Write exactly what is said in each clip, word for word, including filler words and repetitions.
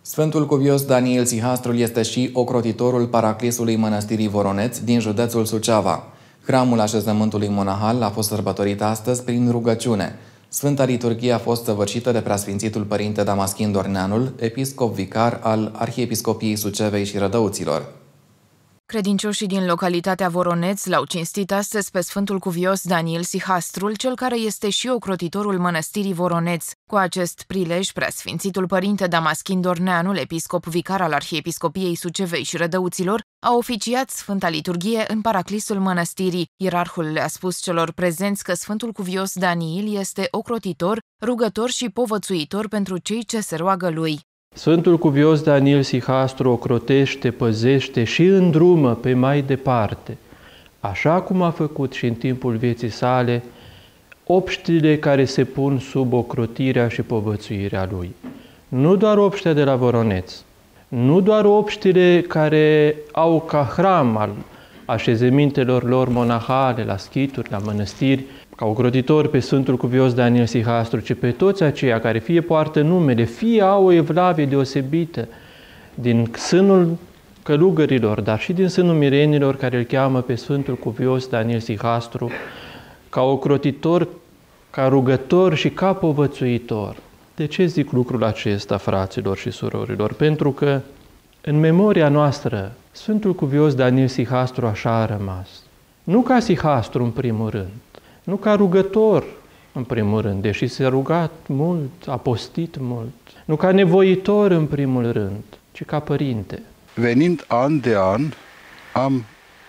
Sfântul Cuvios Daniel Sihastrul este și ocrotitorul paraclisului Mănăstirii Voroneț din județul Suceava. Hramul așezământului monahal a fost sărbătorit astăzi prin rugăciune. Sfânta liturghie a fost săvârșită de preasfințitul părinte Damaschin Dorneanul, episcop vicar al Arhiepiscopiei Sucevei și Rădăuților. Credincioșii din localitatea Voroneț l-au cinstit astăzi pe Sfântul Cuvios Daniel Sihastrul, cel care este și ocrotitorul Mănăstirii Voroneț. Cu acest prilej, preasfințitul părinte Damaschin Dorneanul, episcop vicar al Arhiepiscopiei Sucevei și Rădăuților, a oficiat Sfânta Liturghie în paraclisul mănăstirii. Ierarhul le-a spus celor prezenți că Sfântul Cuvios Daniel este ocrotitor, rugător și povățuitor pentru cei ce se roagă lui. Sfântul Cuvios Daniel Sihastru ocrotește, păzește și îndrumă pe mai departe, așa cum a făcut și în timpul vieții sale, obștile care se pun sub ocrotirea și povățuirea lui. Nu doar obștea de la Voroneț, nu doar obștile care au ca hram al așezămintelor lor monahale, la schituri, la mănăstiri, ca ocrotitor pe Sfântul Cuvios Daniel Sihastru, ci pe toți aceia care fie poartă numele, fie au o evlavie deosebită din sânul călugărilor, dar și din sânul mirenilor care îl cheamă pe Sfântul Cuvios Daniel Sihastru, ca ocrotitor, ca rugător și ca povățuitor. De ce zic lucrul acesta, fraților și surorilor? Pentru că în memoria noastră Sfântul Cuvios Daniel Sihastru așa a rămas. Nu ca Sihastru în primul rând, nu ca rugător în primul rând, deși s-a rugat mult, a postit mult, nu ca nevoitor în primul rând, ci ca părinte. Venind an de an, am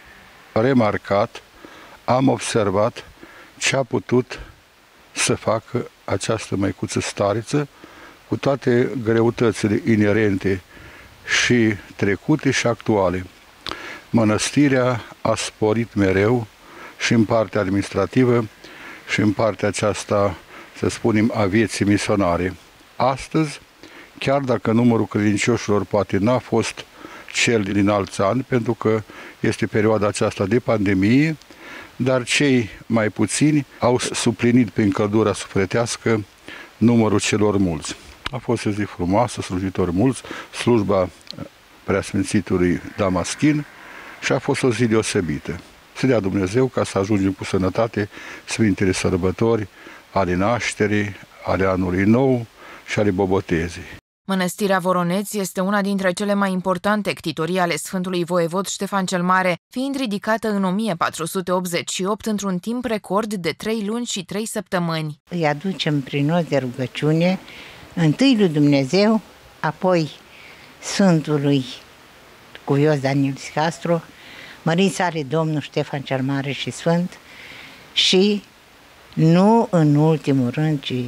remarcat, am observat ce a putut să facă această măicuță stariță cu toate greutățile inerente și trecute și actuale. Mănăstirea a sporit mereu și în partea administrativă și în partea aceasta, să spunem, a vieții misionare. Astăzi, chiar dacă numărul credincioșilor poate n-a fost cel din alți ani, pentru că este perioada aceasta de pandemie, dar cei mai puțini au suplinit prin căldura sufletească numărul celor mulți. A fost o zi frumoasă, slujitori mulți, slujba preasfințitului Damaschin și a fost o zi deosebită. Să dea Dumnezeu ca să ajungem cu sănătate Sfintele Sărbători ale nașterii, ale anului nou și ale bobotezii. Mănăstirea Voroneț este una dintre cele mai importante ctitorii ale Sfântului Voievod Ștefan cel Mare, fiind ridicată în o mie patru sute optzeci și opt într-un timp record de trei luni și trei săptămâni. Îi aducem prin noi de rugăciune, întâi lui Dumnezeu, apoi Sfântului Cuvios Daniel Sihastru, măriți sale Domnul Ștefan cel Mare și Sfânt, și nu în ultimul rând, ci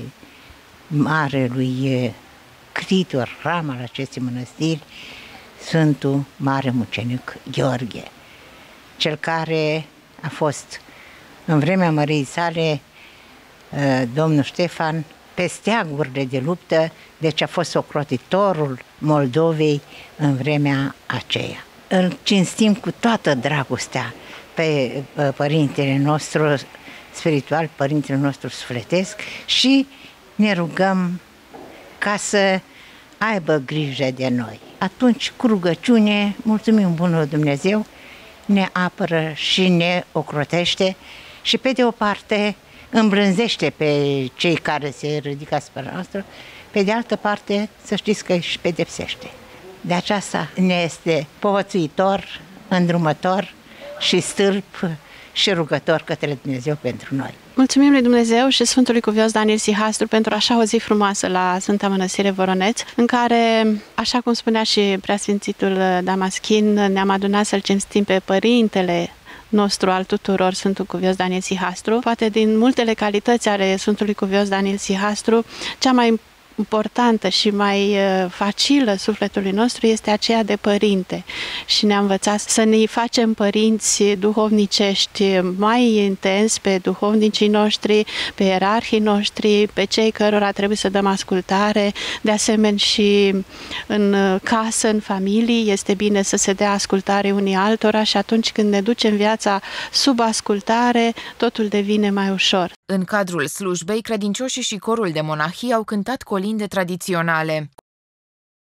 marelui ctitor, ram al acestei mănăstiri, Sfântul Mare Mucenic Gheorghe, cel care a fost în vremea măriei sale Domnul Ștefan pe steagurile de luptă, deci a fost ocrotitorul Moldovei în vremea aceea. Îl cinstim cu toată dragostea pe părintele nostru spiritual, părintele nostru sufletesc, și ne rugăm ca să aibă grijă de noi. Atunci, cu rugăciune, mulțumim bunul Dumnezeu, ne apără și ne ocrotește și, pe de o parte, îmblânzește pe cei care se ridică asupra noastră, pe de altă parte, să știți că își pedepsește. De aceasta ne este povățuitor, îndrumător și stâlp și rugător către Dumnezeu pentru noi. Mulțumim lui Dumnezeu și Sfântului Cuvios Daniel Sihastru pentru așa o zi frumoasă la Sfânta Mănăstire Voroneț, în care, așa cum spunea și preasfințitul Damaschin, ne-am adunat să-l cinstim pe părintele nostru al tuturor, Sfântul Cuvios Daniel Sihastru. Poate din multele calități ale Sfântului Cuvios Daniel Sihastru, cea mai importantă și mai facilă sufletului nostru este aceea de părinte, și ne-a învățat să ne facem părinți duhovnicești mai intens pe duhovnicii noștri, pe ierarhii noștri, pe cei cărora trebuie să dăm ascultare. De asemenea și în casă, în familie, este bine să se dea ascultare unii altora, și atunci când ne ducem viața sub ascultare, totul devine mai ușor. În cadrul slujbei, credincioșii și corul de monahii au cântat colinde tradiționale.